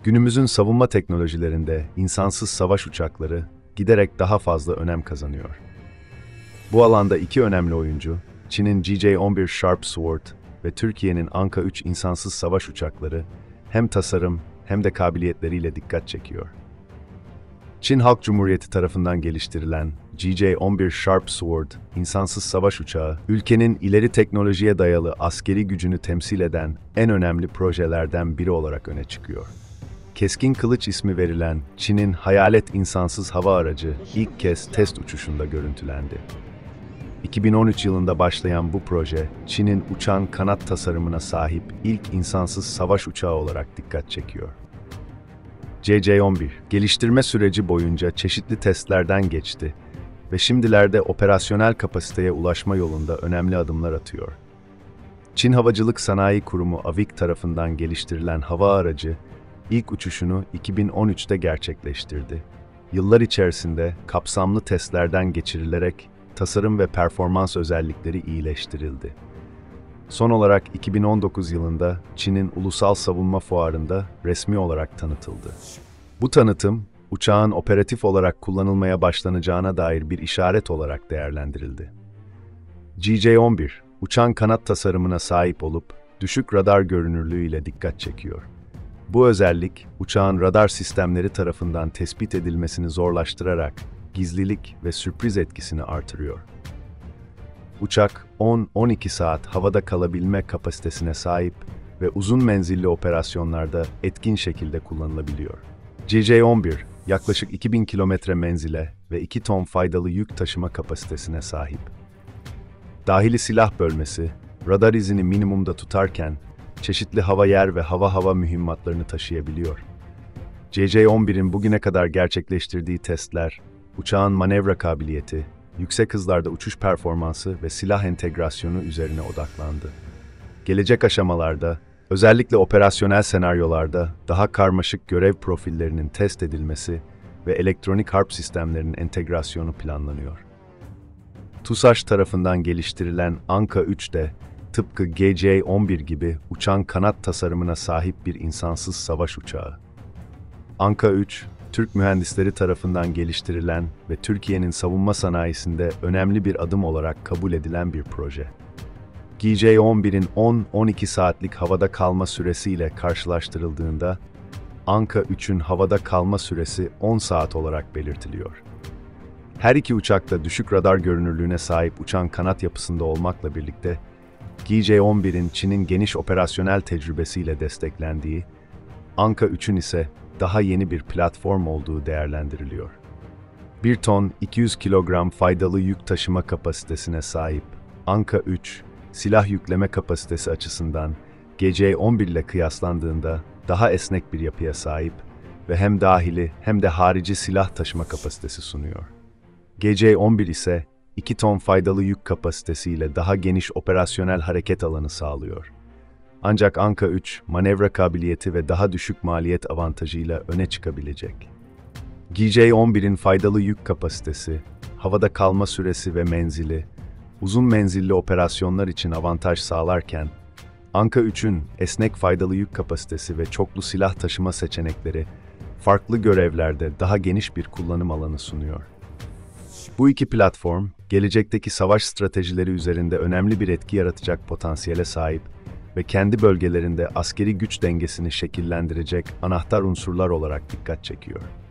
Günümüzün savunma teknolojilerinde insansız savaş uçakları giderek daha fazla önem kazanıyor. Bu alanda iki önemli oyuncu, Çin'in GJ-11 Sharp Sword ve Türkiye'nin Anka 3 insansız savaş uçakları hem tasarım hem de kabiliyetleriyle dikkat çekiyor. Çin Halk Cumhuriyeti tarafından geliştirilen GJ-11 Sharp Sword insansız savaş uçağı, ülkenin ileri teknolojiye dayalı askeri gücünü temsil eden en önemli projelerden biri olarak öne çıkıyor. Keskin Kılıç ismi verilen Çin'in hayalet insansız hava aracı ilk kez test uçuşunda görüntülendi. 2013 yılında başlayan bu proje, Çin'in uçan kanat tasarımına sahip ilk insansız savaş uçağı olarak dikkat çekiyor. GJ-11, geliştirme süreci boyunca çeşitli testlerden geçti ve şimdilerde operasyonel kapasiteye ulaşma yolunda önemli adımlar atıyor. Çin Havacılık Sanayi Kurumu (AVIC) tarafından geliştirilen hava aracı, ilk uçuşunu 2013'te gerçekleştirdi. Yıllar içerisinde kapsamlı testlerden geçirilerek tasarım ve performans özellikleri iyileştirildi. Son olarak 2019 yılında Çin'in Ulusal Savunma Fuarı'nda resmi olarak tanıtıldı. Bu tanıtım, uçağın operatif olarak kullanılmaya başlanacağına dair bir işaret olarak değerlendirildi. GJ-11, uçan kanat tasarımına sahip olup düşük radar görünürlüğüyle dikkat çekiyor. Bu özellik, uçağın radar sistemleri tarafından tespit edilmesini zorlaştırarak gizlilik ve sürpriz etkisini artırıyor. Uçak 10-12 saat havada kalabilme kapasitesine sahip ve uzun menzilli operasyonlarda etkin şekilde kullanılabiliyor. GJ-11, yaklaşık 2000 kilometre menzile ve 2 ton faydalı yük taşıma kapasitesine sahip. Dahili silah bölmesi, radar izini minimumda tutarken, çeşitli hava yer ve hava mühimmatlarını taşıyabiliyor. GJ-11'in bugüne kadar gerçekleştirdiği testler, uçağın manevra kabiliyeti, yüksek hızlarda uçuş performansı ve silah entegrasyonu üzerine odaklandı. Gelecek aşamalarda, özellikle operasyonel senaryolarda daha karmaşık görev profillerinin test edilmesi ve elektronik harp sistemlerinin entegrasyonu planlanıyor. TUSAŞ tarafından geliştirilen Anka 3 de, tıpkı GJ-11 gibi uçan kanat tasarımına sahip bir insansız savaş uçağı. Anka 3, Türk mühendisleri tarafından geliştirilen ve Türkiye'nin savunma sanayisinde önemli bir adım olarak kabul edilen bir proje. GJ-11'in 10-12 saatlik havada kalma süresiyle karşılaştırıldığında, Anka 3'ün havada kalma süresi 10 saat olarak belirtiliyor. Her iki uçak da düşük radar görünürlüğüne sahip uçan kanat yapısında olmakla birlikte, GJ-11'in Çin'in geniş operasyonel tecrübesiyle desteklendiği, Anka 3'ün ise daha yeni bir platform olduğu değerlendiriliyor. 1 ton 200 kilogram faydalı yük taşıma kapasitesine sahip Anka 3, silah yükleme kapasitesi açısından GJ-11 ile kıyaslandığında daha esnek bir yapıya sahip ve hem dahili hem de harici silah taşıma kapasitesi sunuyor. GJ-11 ise 2 ton faydalı yük kapasitesiyle daha geniş operasyonel hareket alanı sağlıyor. Ancak Anka 3, manevra kabiliyeti ve daha düşük maliyet avantajıyla öne çıkabilecek. GJ-11'in faydalı yük kapasitesi, havada kalma süresi ve menzili, uzun menzilli operasyonlar için avantaj sağlarken, Anka 3'ün esnek faydalı yük kapasitesi ve çoklu silah taşıma seçenekleri, farklı görevlerde daha geniş bir kullanım alanı sunuyor. Bu iki platform, gelecekteki savaş stratejileri üzerinde önemli bir etki yaratacak potansiyele sahip ve kendi bölgelerinde askeri güç dengesini şekillendirecek anahtar unsurlar olarak dikkat çekiyor.